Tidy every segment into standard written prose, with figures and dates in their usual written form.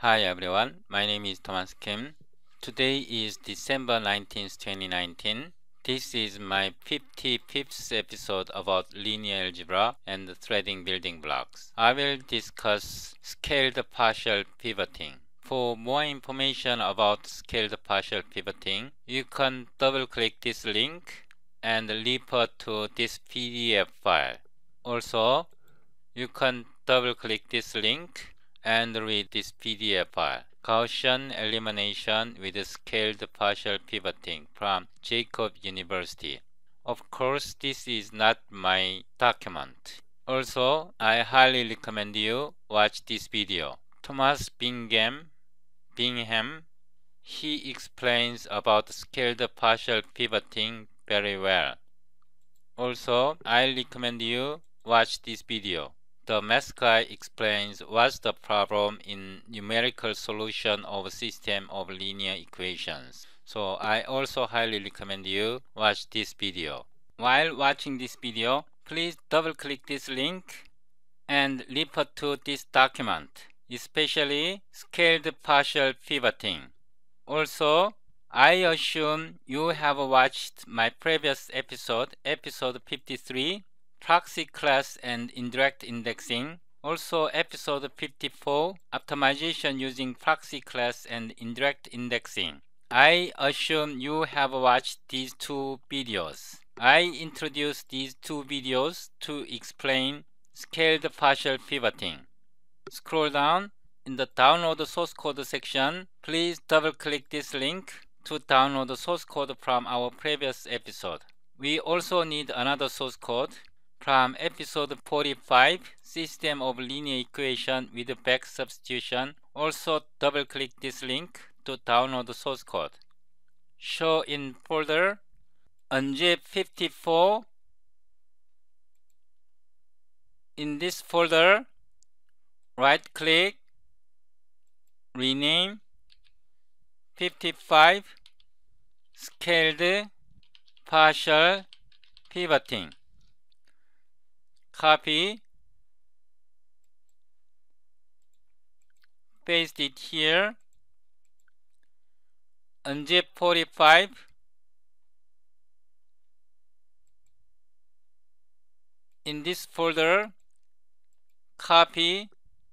Hi everyone, my name is Thomas Kim. Today is December 19th, 2019. This is my 55th episode about linear algebra and threading building blocks. I will discuss scaled partial pivoting. For more information about scaled partial pivoting, you can double-click this link and refer to this PDF file. Also, you can double-click this link and read this PDF file. Gaussian elimination with scaled partial pivoting from Jacobs University. Of course, this is not my document. Also, I highly recommend you watch this video. Thomas Bingham, he explains about scaled partial pivoting very well. Also, I recommend you watch this video. The math guy explains what's the problem in numerical solution of a system of linear equations. So I also highly recommend you watch this video. While watching this video, please double click this link and refer to this document, especially scaled partial pivoting. Also, I assume you have watched my previous episode 53, proxy class and indirect indexing. Also, episode 54, optimization using proxy class and indirect indexing. I assume you have watched these two videos. I introduced these two videos to explain scaled partial pivoting. Scroll down. In the download source code section, please double-click this link to download the source code from our previous episode. We also need another source code from episode 45, System of Linear Equation with back substitution. Also double-click this link to download the source code. Show in folder unzip 54. In this folder, right-click, rename 55 scaled partial pivoting. Copy, paste it here. Unzip 45. In this folder, copy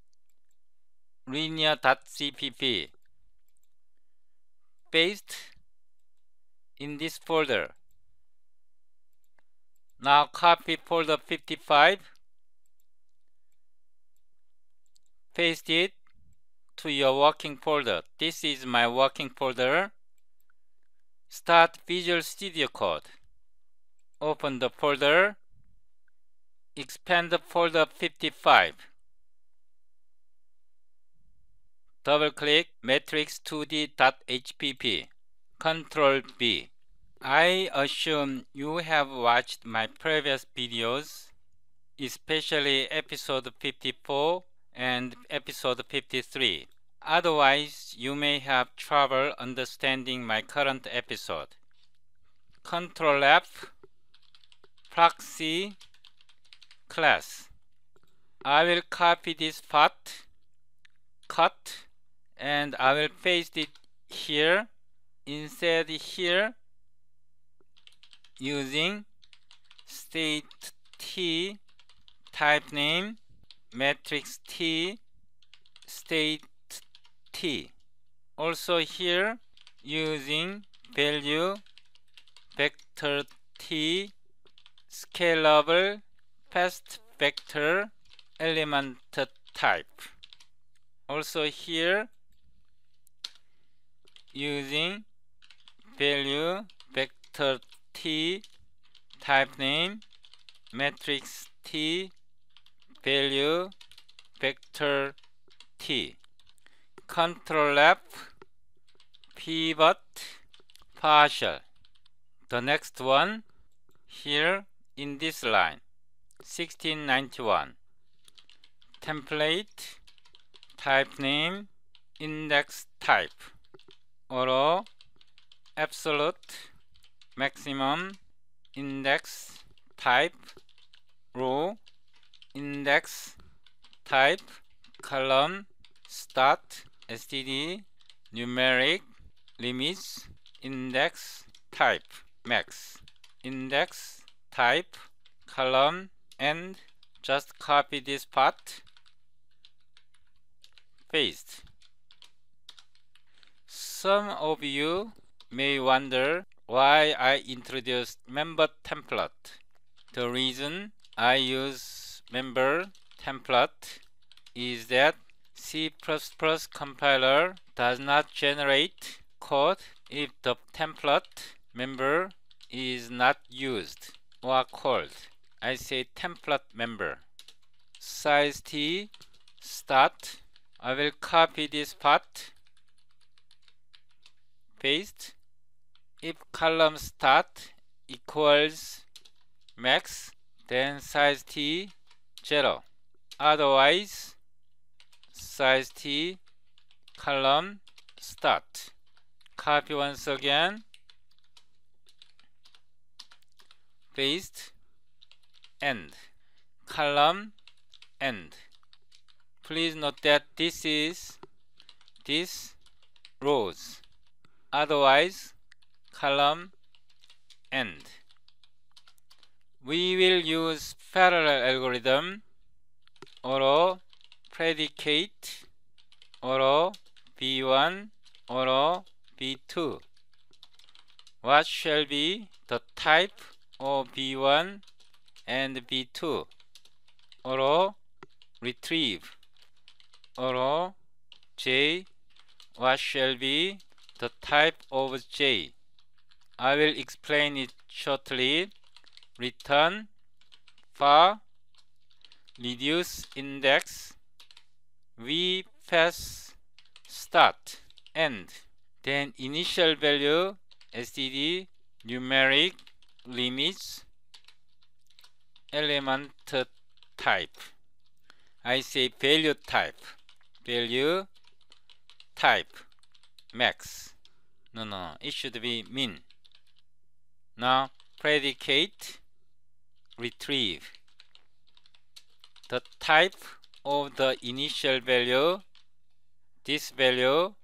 linear.cpp. Paste in this folder. Now copy folder 55. Paste it to your working folder. This is my working folder. Start Visual Studio Code. Open the folder. Expand folder 55. Double-click matrix2d.hpp. Control B. I assume you have watched my previous videos, especially episode 54 and episode 53. Otherwise, you may have trouble understanding my current episode. Control F, proxy class. I will copy this part, cut, and I will paste it here. Instead here, using state T, type name, matrix T, state T. Also here, using value, vector T, scalable, fast vector, element type. Also here, using value, vector T, type name, matrix T, value, vector T. Control F, pivot, partial. The next one, here in this line, 1691. Template, type name, index type. Auto, absolute, maximum, index type, row, index type, column, start, std numeric limits index type max index type column and just copy this part, paste. Some of you may wonder why I introduced member template. The reason I use member template is that C++ compiler does not generate code if the template member is not used or called. I say template member. Size t start. I will copy this part, paste. If column start equals max, then size t 0. Otherwise, size t column start. Copy once again, paste, end. Column end. Please note that this is this rows. Otherwise, column end. We will use parallel algorithm or predicate or v1 or v2. What shall be the type of v1 and v2? Or retrieve or j. What shall be the type of j? I will explain it shortly. Return var reduce index v pass start end, then initial value std numeric limits element type. I say value type max. No, it should be min. Now predicate retrieve. The type of the initial value, this value,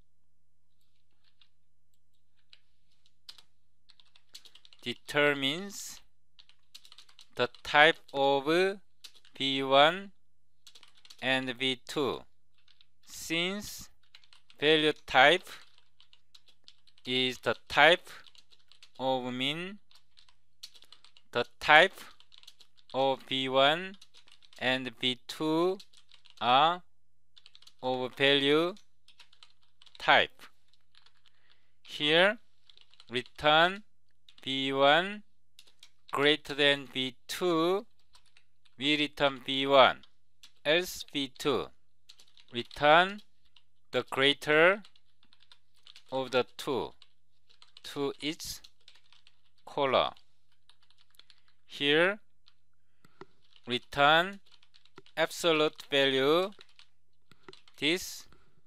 determines the type of v1 and v2. Since value type is the type of min, the type of v1 and v2 are of value type. Here, return v1 greater than v2, we return v1, else v2. Return the greater of the two to its caller. Here, return absolute value. This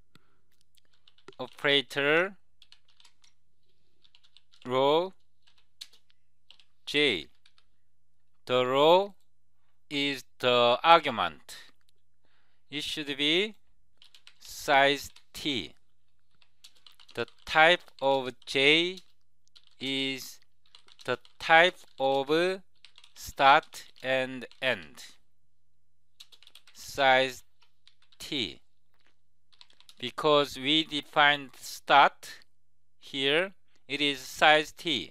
operator row j. The row is the argument. It should be size t. The type of j is the type of start and end. Size t. Because we defined start here, it is size t.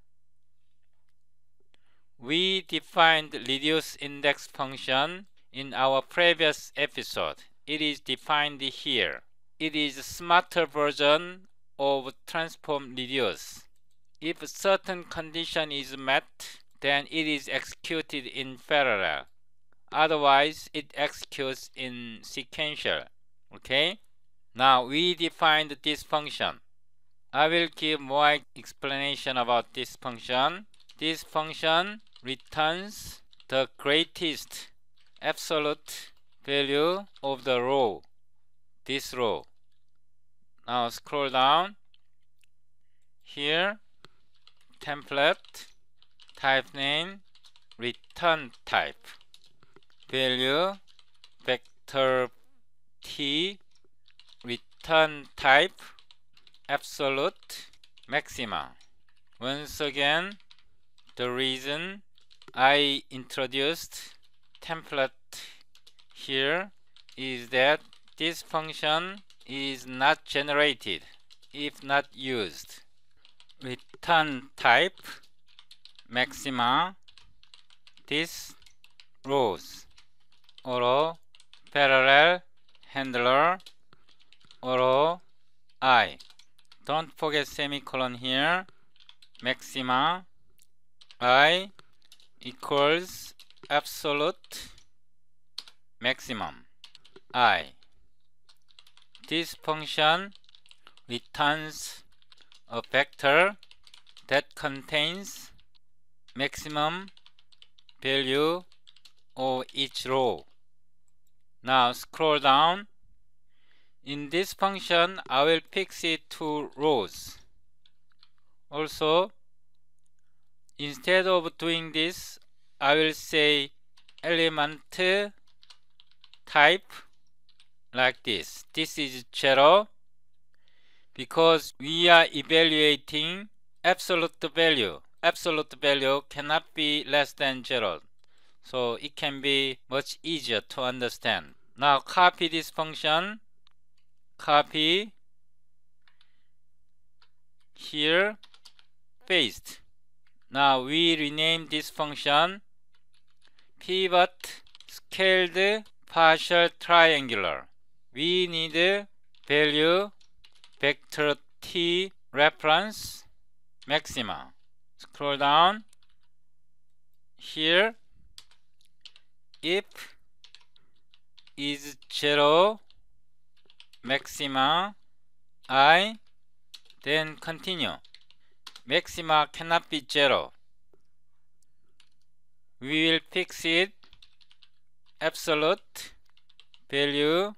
We defined reduce index function in our previous episode. It is defined here. It is a smarter version of transform reduce. If a certain condition is met, then it is executed in parallel. Otherwise, it executes in sequential. Okay? Now we defined this function. I will give more explanation about this function. This function returns the greatest absolute value of the row, this row. Now scroll down. Here, template, type name, return type, value, vector t, return type absolute maxima. Once again, the reason I introduced template here is that this function is not generated if not used. Return type maxima this rows or parallel handler or I. Don't forget semicolon here. Maxima I equals absolute maximum I. This function returns a vector that contains maximum value of each row. Now scroll down. In this function, I will fix it to rows. Also, instead of doing this, I will say element type like this. This is 0 because we are evaluating absolute value. Absolute value cannot be less than 0. So it can be much easier to understand. Now copy this function. Copy here, paste. Now we rename this function pivot scaled partial triangular. We need value vector t reference maxima. Scroll down here. If is 0 maxima I, then continue. Maxima cannot be 0. We will fix it absolute value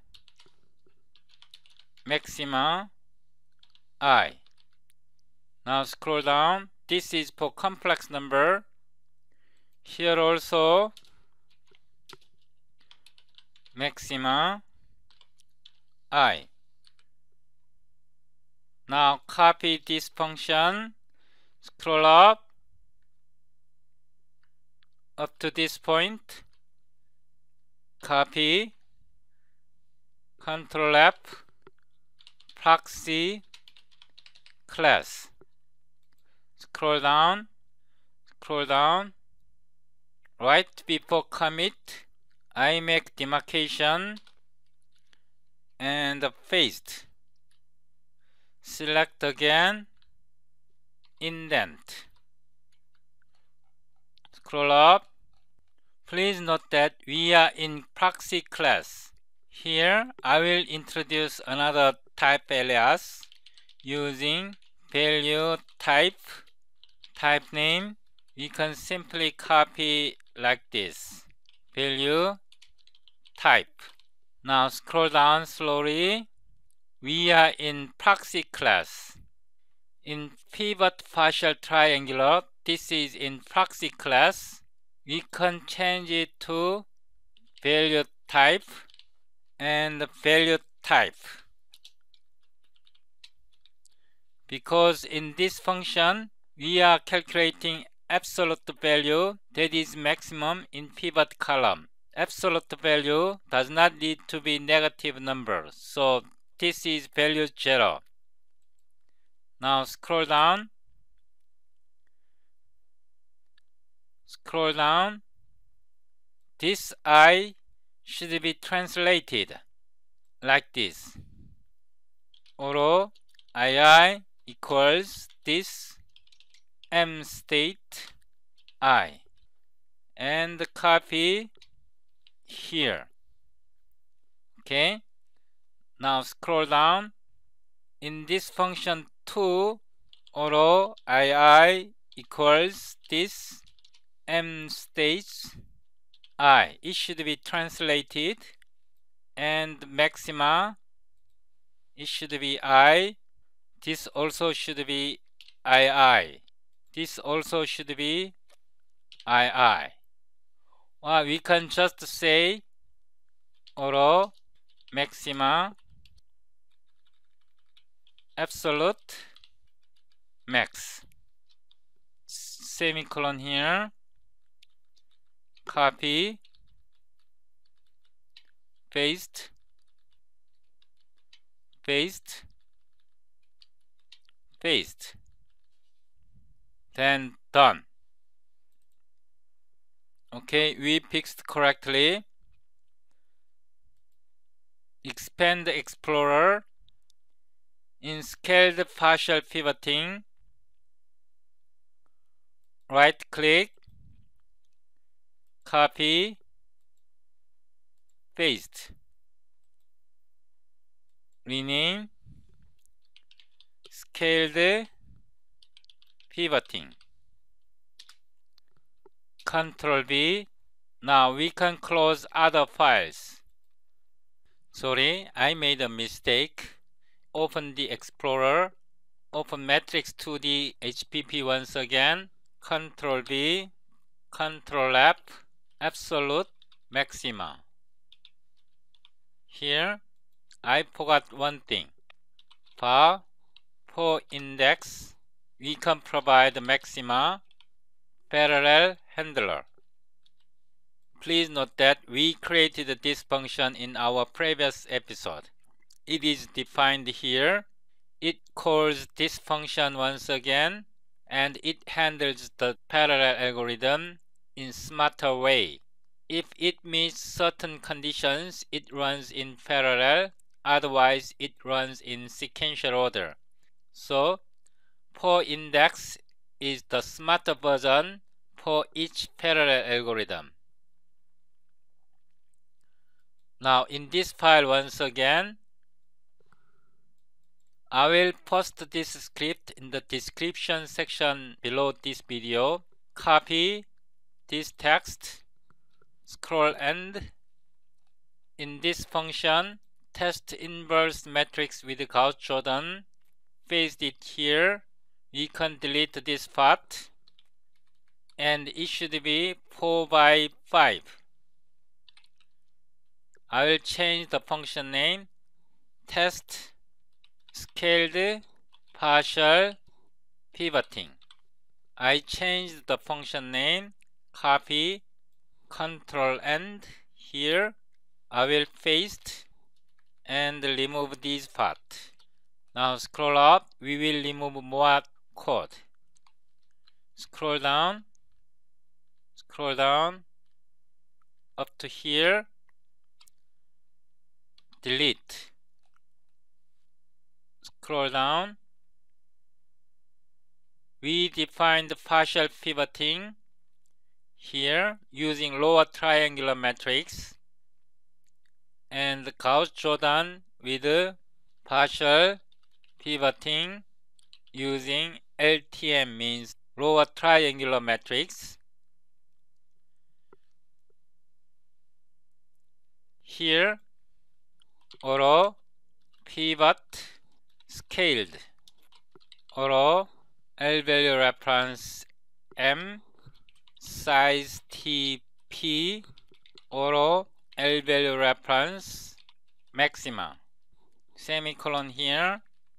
maxima I. Now scroll down. This is for complex number. Here also maxima I. Now copy this function, scroll up to this point, copy, Ctrl F, proxy class. Scroll down, right before commit, I make demarcation and paste. Select again, indent. Scroll up. Please note that we are in proxy class. Here I will introduce another type alias using value type name. We can simply copy like this, value type. Now scroll down slowly. We are in proxy class. In pivot partial triangular, this is in proxy class. We can change it to value type and value type. Because in this function, we are calculating absolute value that is maximum in pivot column. Absolute value does not need to be negative number. So this is value 0. Now scroll down. This I should be translated like this. Or II equals this M state I. And copy here. Okay. Now scroll down. In this function 2, or II equals this M states I. It should be translated, and maxima, it should be I. This also should be II. This also should be II. Well, we can just say or maxima absolute max, semicolon here, copy, paste, paste, paste, then done. Okay, we fixed correctly. Expand the Explorer. In scaled partial pivoting, right click, copy, paste, rename, scaled pivoting, Ctrl V. Now we can close other files. Sorry, I made a mistake. Open the Explorer, open Matrix 2D HPP once again, Ctrl V, Ctrl F, absolute maxima. Here I forgot one thing. For index, we can provide maxima parallel handler. Please note that we created this function in our previous episode. It is defined here. It calls this function once again, and it handles the parallel algorithm in smarter way. If it meets certain conditions, it runs in parallel, otherwise it runs in sequential order. So, for index is the smarter version for each parallel algorithm. Now in this file once again, I will post this script in the description section below this video. Copy this text, scroll end. In this function, test inverse matrix with Gauss-Jordan, paste it here. We can delete this part, and it should be 4 by 5. I will change the function name, test scaled partial pivoting. I changed the function name, copy, Ctrl End here. I will paste and remove this part. Now scroll up, we will remove more code. Scroll down up to here, delete. Scroll down. We defined partial pivoting here using lower triangular matrix and Gauss-Jordan with partial pivoting using LTM, means lower triangular matrix. Here auto pivot scaled, auto L value reference M, size TP, auto L value reference maxima, semicolon here,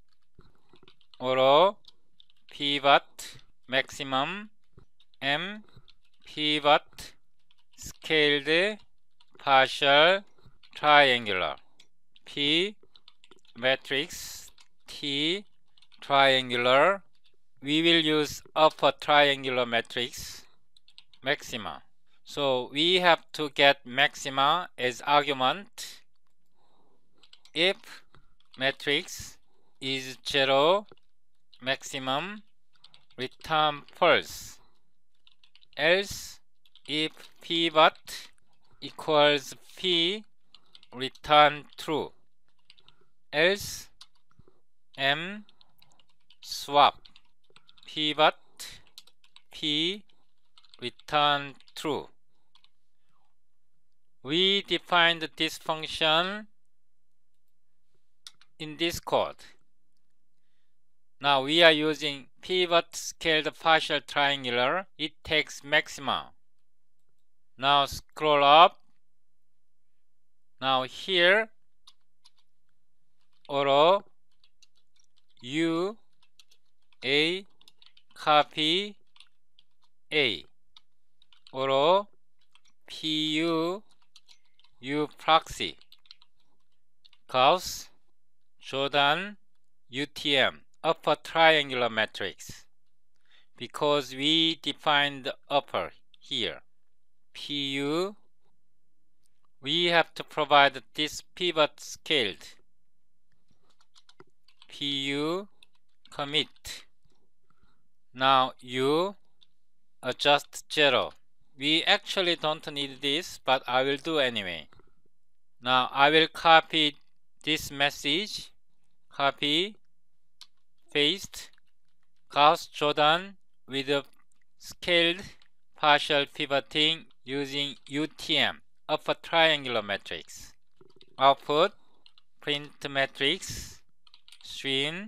auto pivot maximum M, pivot scaled partial triangular, P matrix T triangular. We will use upper triangular matrix maxima. So we have to get maxima as argument. If matrix is 0, maximum, return false. Else, if pivot equals P, return true. Else, M, swap, pivot P, return true. We defined this function in this code. Now we are using pivot scaled partial triangular. It takes maxima. Now scroll up. Now here auto copy A or PU U proxy Gauss Jordan UTM upper triangular matrix, because we defined the upper here. PU, we have to provide this pivot scaled. PU commit. Now U adjust 0. We actually don't need this, but I will do anyway. Now I will copy this message, copy, paste, Gauss Jordan with a scaled partial pivoting using UTM, upper triangular matrix. Output, print matrix, string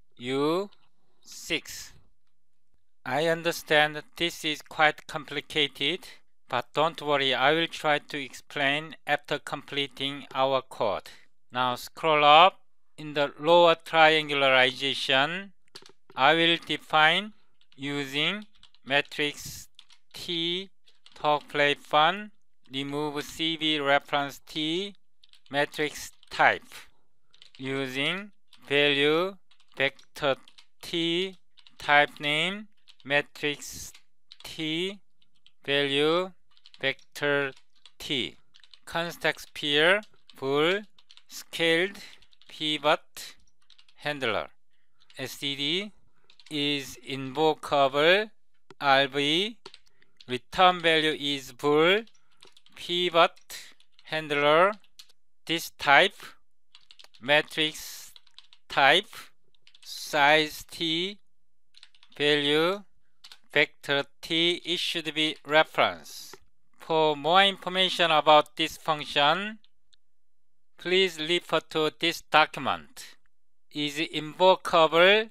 U6. I understand this is quite complicated, but don't worry, I will try to explain after completing our code. Now scroll up. In the lower triangularization, I will define using matrix T talk play fun, remove CV reference T, matrix type using value vector T, type name matrix T, value vector T, context pair bool scaled pivot handler. std is invocable, RV return value is bool pivot handler, this type matrix type size T, value vector T, it should be reference. For more information about this function, please refer to this document. Is invocable.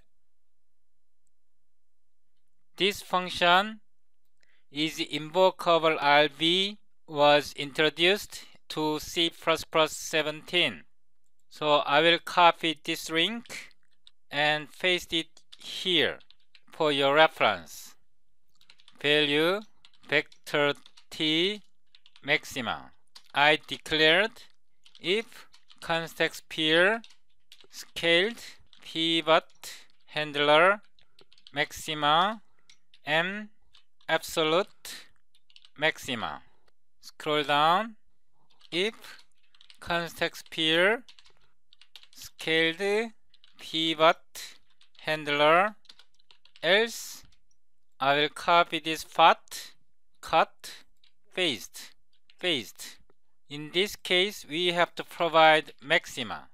This function is invocable RV was introduced to C++ 17. So I will copy this link and paste it here for your reference. Value vector T maxima. I declared if context pair scaled pivot handler maxima M absolute maxima. Scroll down. If context pair scaled pivot handler else, I will copy this path, cut, paste. In this case, we have to provide maxima.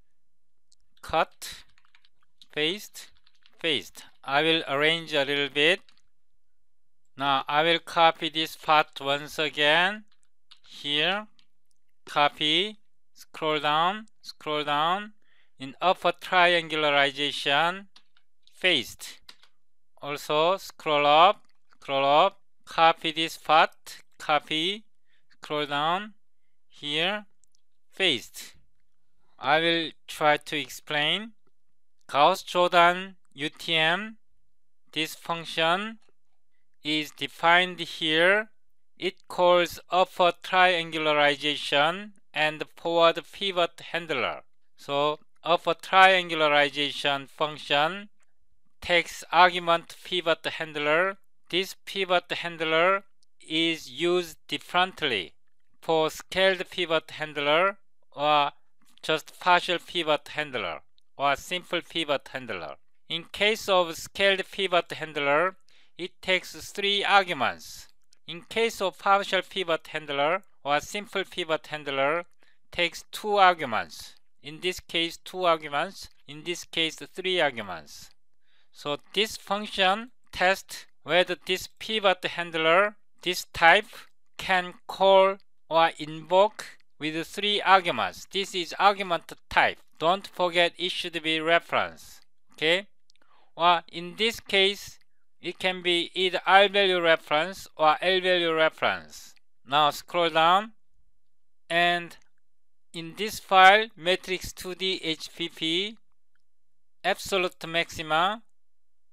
Cut, paste. I will arrange a little bit. Now I will copy this path once again. Here, copy, scroll down. In upper triangularization, paste. Also scroll up, copy this path, copy, scroll down, here, paste. I will try to explain. Gauss Jordan UTM, this function is defined here. It calls upper triangularization and forward pivot handler. So upper triangularization function takes argument pivot handler. This pivot handler is used differently for scaled pivot handler or just partial pivot handler or simple pivot handler. In case of scaled pivot handler, it takes 3 arguments. In case of partial pivot handler or simple pivot handler, takes 2 arguments. In this case 2 arguments, in this case 3 arguments. So this function tests whether this pivot handler, this type, can call or invoke with 3 arguments. This is argument type. Don't forget it should be reference. Okay? Or in this case, it can be either R value reference or L value reference. Now scroll down, and in this file, matrix 2D HPP, absolute maxima,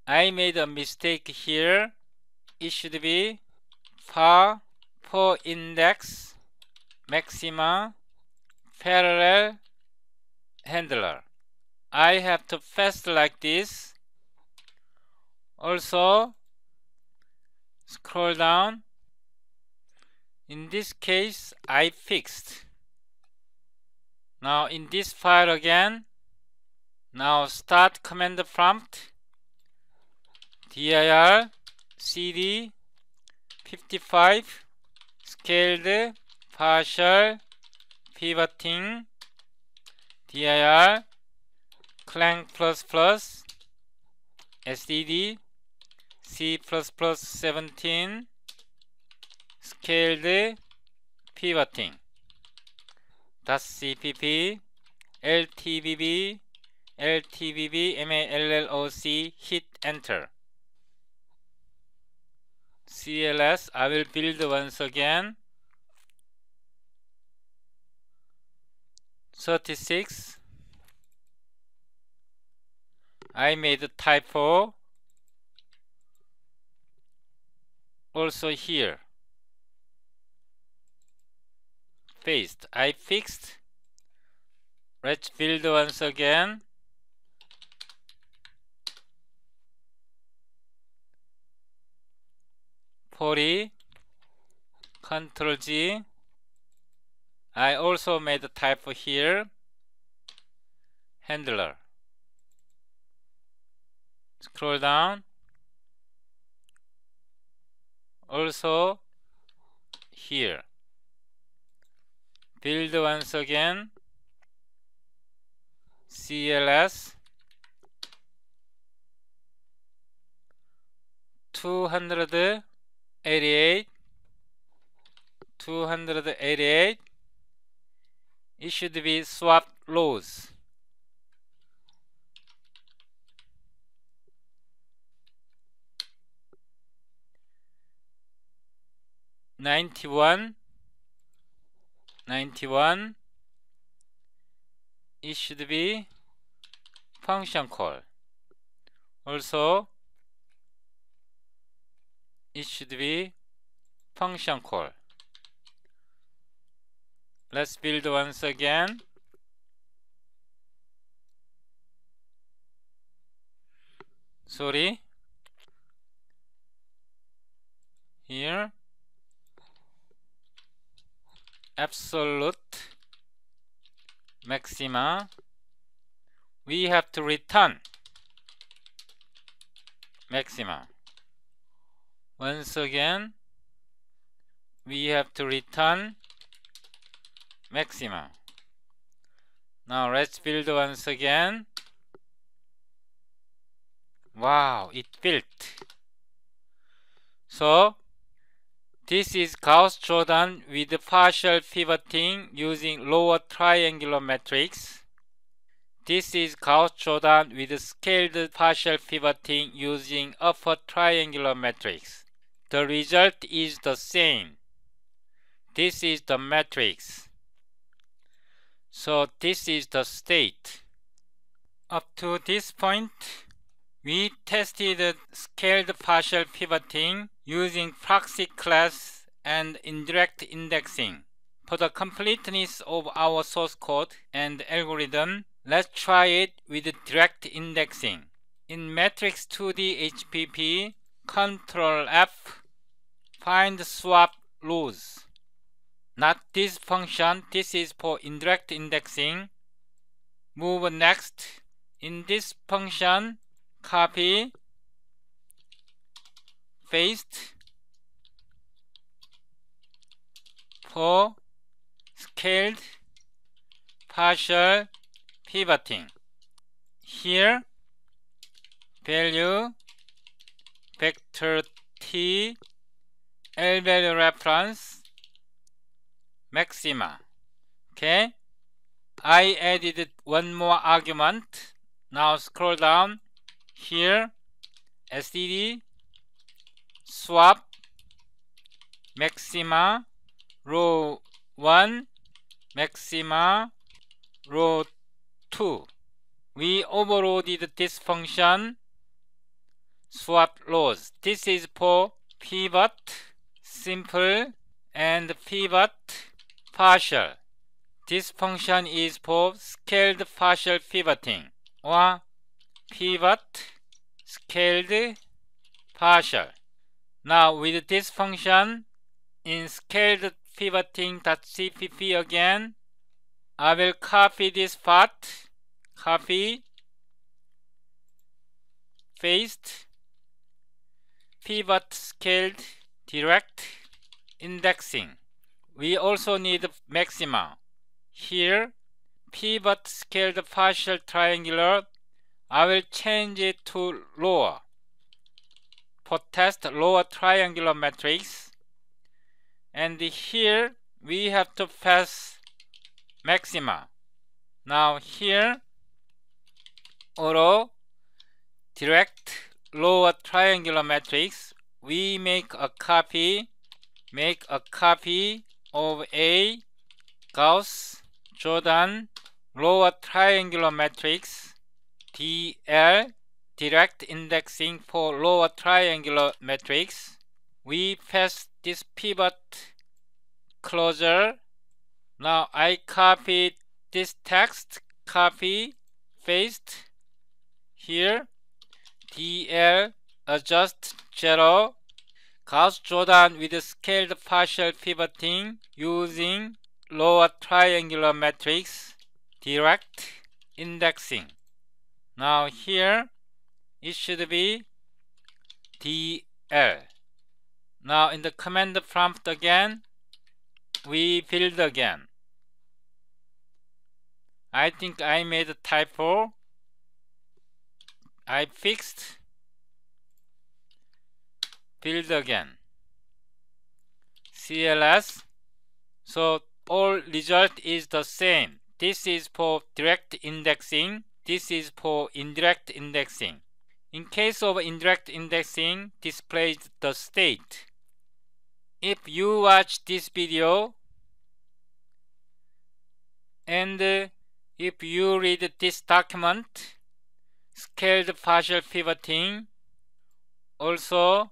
I made a mistake here. It should be far per index maxima parallel handler. I have to paste like this. Also scroll down. In this case I fixed. Now in this file again, now start command prompt dir cd 55 scaled partial pivoting dir clang++ std C++17 scaled pivoting .cpp ltbb malloc hit enter. CLS I will build once again. 36 I made a typo also here. Paste. I fixed. Let's build once again. Ctrl G. I also made a typo here. Handler. Scroll down. Also here. Build once again. CLS 288 it should be swap rows. '91 it should be function call. Also it should be function call. Let's build once again. Sorry. Here. Absolute maxima. We have to return maxima. Once again, we have to return maxima. Now let's build once again. Wow, it built. So this is Gauss-Jordan with partial pivoting using lower triangular matrix. This is Gauss-Jordan with scaled partial pivoting using upper triangular matrix. The result is the same. This is the matrix. So this is the state. Up to this point, we tested scaled partial pivoting using proxy class and indirect indexing. For the completeness of our source code and algorithm, let's try it with direct indexing. In matrix 2D HPP, Ctrl F, find swap rows. Not this function, this is for indirect indexing. Move next. In this function, copy, paste for scaled partial pivoting. Here, value vector t L value reference maxima. Okay, I added one more argument. Now scroll down. Here, std swap maxima row 1 maxima row 2. We overloaded this function, swap rows. This is for pivot, simple, and pivot partial. This function is for scaled partial pivoting or pivot scaled partial. Now with this function in scaled pivoting.cpp again, I will copy this part, copy, paste, pivot scaled direct indexing. We also need maxima. Here, pivot scaled partial triangular, I will change it to lower. For test lower triangular matrix. And here, we have to pass maxima. Now here, auto direct lower triangular matrix, we make a copy of a Gauss-Jordan lower triangular matrix DL, direct indexing for lower triangular matrix. We pass this pivot closure. Now I copy this text, copy, paste here, DL adjust 0, Gauss-Jordan with scaled partial pivoting using lower triangular matrix, direct indexing. Now here it should be DL. Now in the command prompt again, we build again. I think I made a typo. I fixed, build again, CLS. So all result is the same. This is for direct indexing. This is for indirect indexing. In case of indirect indexing, displays the state. If you watch this video and if you read this document, scaled partial pivoting, also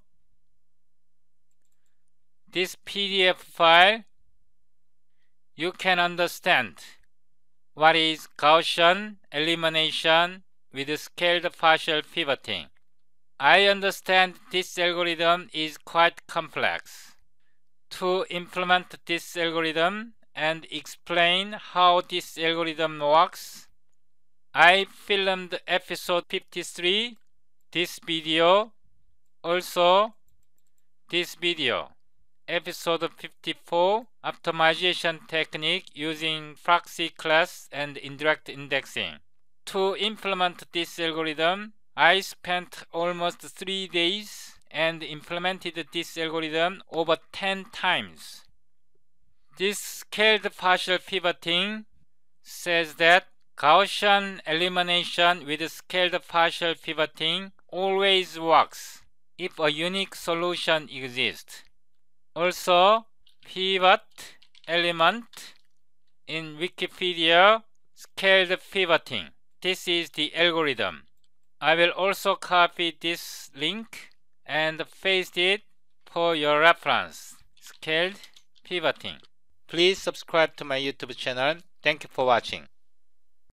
this PDF file, you can understand what is Gaussian elimination with scaled partial pivoting. I understand this algorithm is quite complex. To implement this algorithm and explain how this algorithm works, I filmed episode 53, this video, also this video, episode 54, optimization technique using proxy class and indirect indexing. To implement this algorithm, I spent almost 3 days and implemented this algorithm over 10 times. This scaled partial pivoting says that Gaussian elimination with scaled partial pivoting always works if a unique solution exists. Also, pivot element in Wikipedia, scaled pivoting. This is the algorithm. I will also copy this link and paste it for your reference. Scaled pivoting. Please subscribe to my YouTube channel. Thank you for watching.